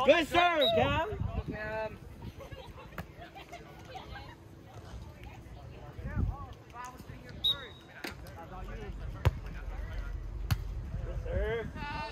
Good serve, Cam. Serve.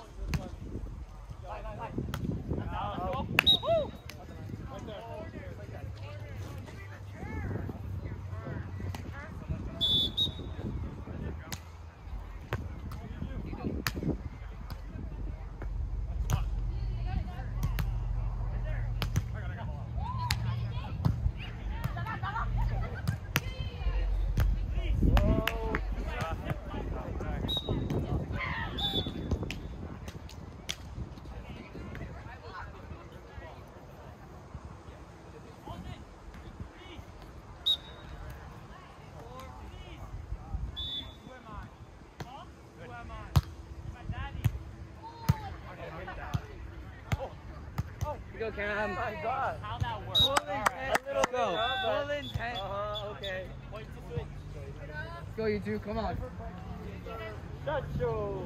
Go, Cam. Oh my God. How that works? Full intent. A little go. Full intent. Okay. Let's go, you two. Come on. Shut show.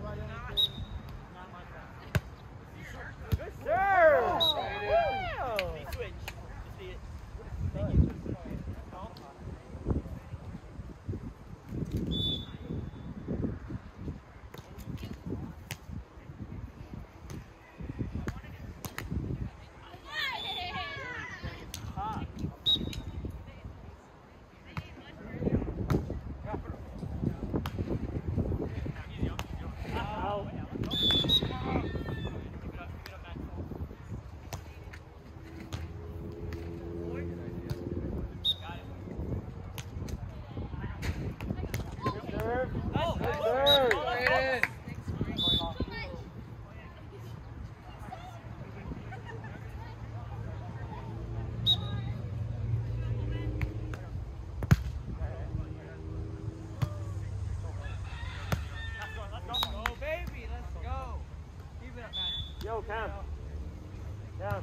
Good serve. Wow. Switch. You see it? Thank you. Yo, Cam. Down.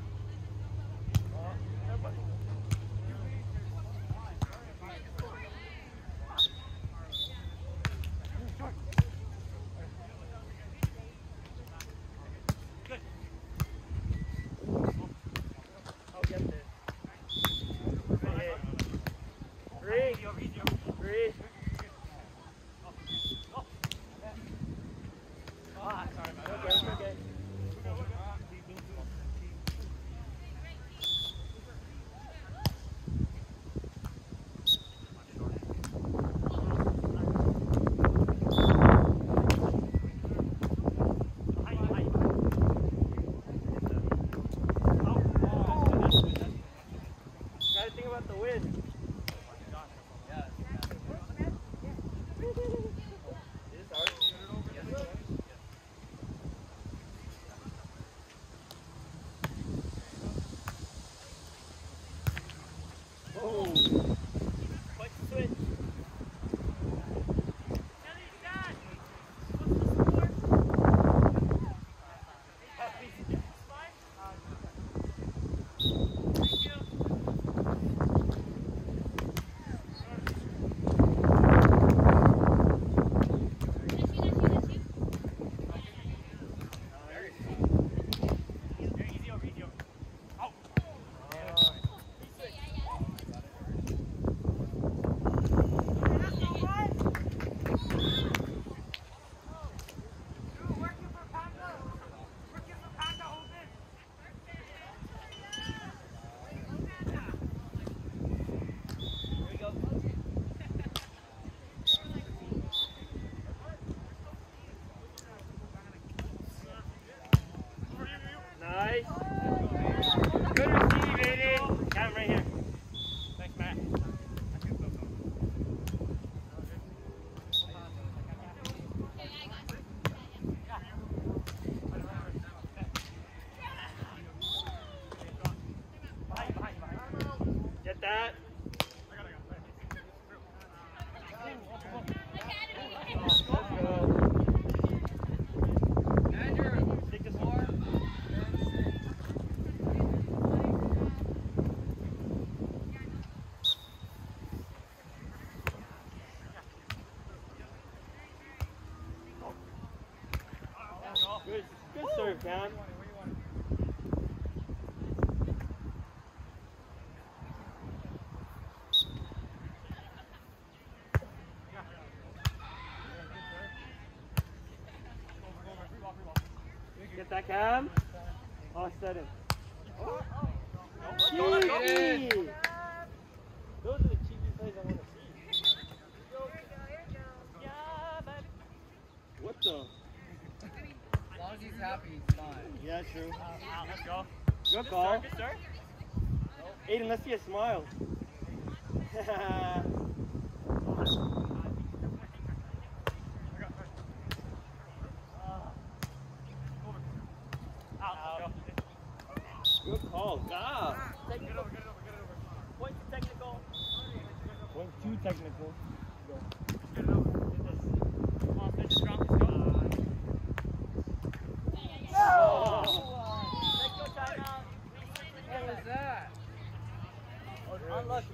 Good serve, Cam. Get that, Cam. Oh, set him. Go, get in. Those are the cheeky plays I want to see. What the? As long as he's happy, he's fine. Yeah, true. Let's go. Good call. Good start. Aiden, let's see a smile. Good call. God. Get over. Point to technical. Point too technical. Get it over. Come on, finish strong. Let's go. Technical timeout. What was that? Unlucky.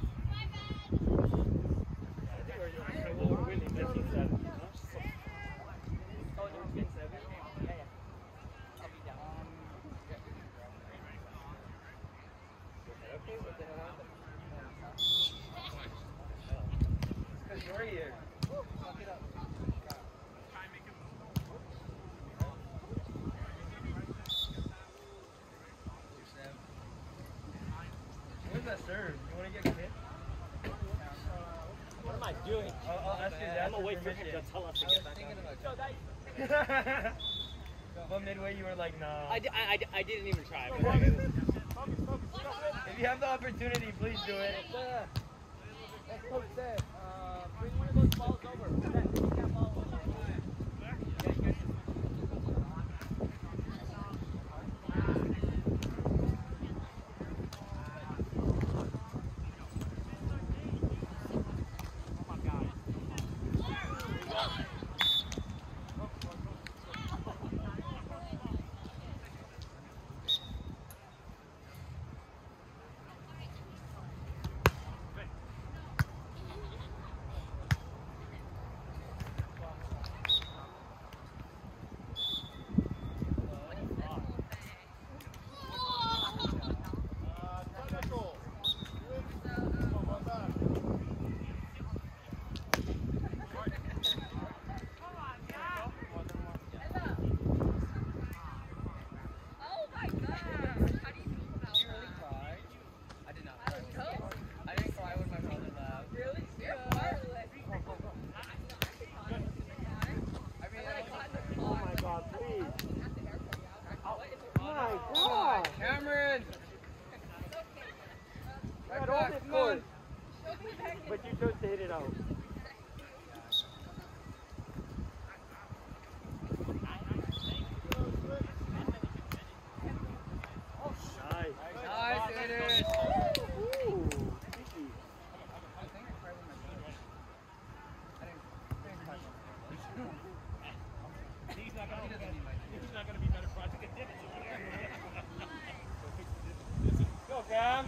We're winning. Let's see 7. Oh, you're getting 7? Yeah. I'll be down. Because you're here. Fuck it up. Where's that serve? You want to get hit? What am I doing? I'll ask you that. I'm going to wait for him to tell us to get back on. But midway you were like, nah. I didn't even try. If you have the opportunity, please do it. That's Coach said. Bring one of those balls over. Take that ball over. Cameron! I got all this score. But you chose to hit it out. Nice. Nice, Aiden! Ooh. He's not going to be better project than Dennis. Go, Cam.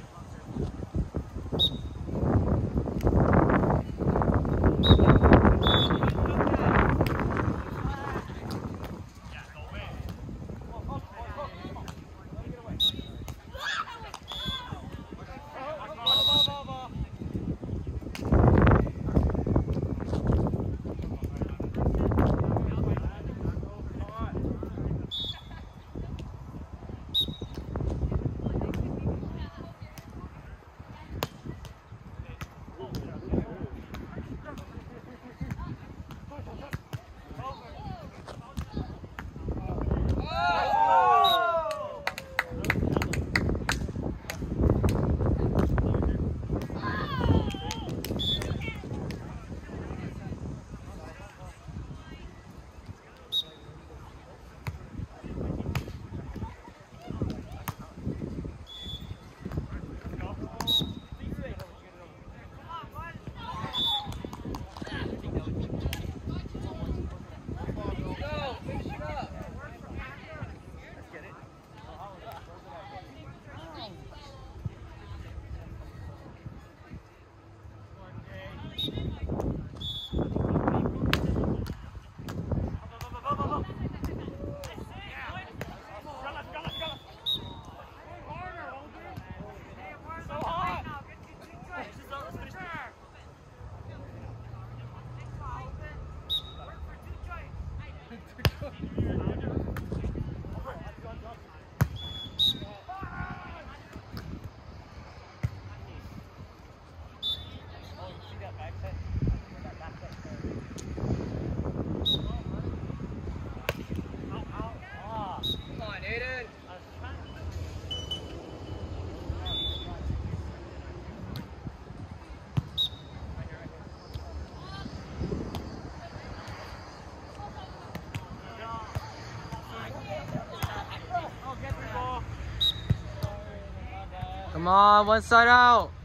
on, one side out.